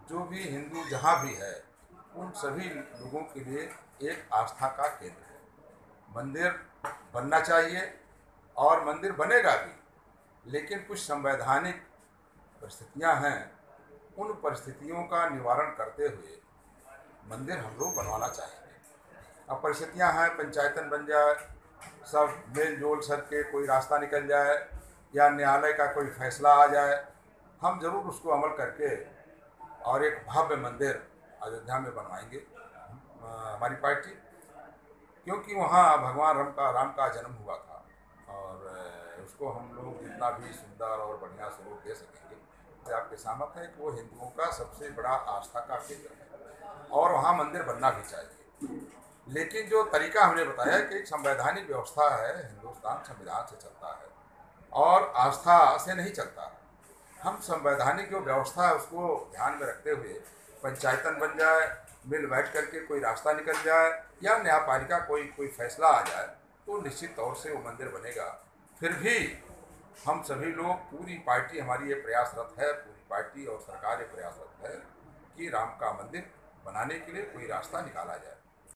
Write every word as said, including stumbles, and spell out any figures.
जो भी हिंदू जहाँ भी है उन सभी लोगों के लिए एक आस्था का केंद्र है। मंदिर बनना चाहिए और मंदिर बनेगा भी, लेकिन कुछ संवैधानिक परिस्थितियां हैं। उन परिस्थितियों का निवारण करते हुए मंदिर हम लोग बनवाना चाहेंगे। अब परिस्थितियां हैं, पंचायतन बन जाए, सब मेल जोल करके कोई रास्ता निकल जाए या न्यायालय का कोई फैसला आ जाए, हम जरूर उसको अमल करके और एक भव्य मंदिर अयोध्या में बनवाएंगे हमारी पार्टी, क्योंकि वहाँ भगवान राम का राम का जन्म हुआ था और उसको हम लोग जितना भी सुंदर और बढ़िया स्वरूप दे सकेंगे। आपके सहमत है कि वो हिंदुओं का सबसे बड़ा आस्था का केंद्र है और वहाँ मंदिर बनना भी चाहिए। लेकिन जो तरीका हमने बताया कि एक संवैधानिक व्यवस्था है, हिंदुस्तान संविधान से चलता है और आस्था से नहीं चलता। हम संवैधानिक जो व्यवस्था है उसको ध्यान में रखते हुए पंचायतन बन जाए, मिल बैठ करके कोई रास्ता निकल जाए या न्यायपालिका कोई कोई फैसला आ जाए तो निश्चित तौर से वो मंदिर बनेगा। फिर भी हम सभी लोग, पूरी पार्टी हमारी ये प्रयासरत है, पूरी पार्टी और सरकार ये प्रयासरत है कि राम का मंदिर बनाने के लिए कोई रास्ता निकाला जाए।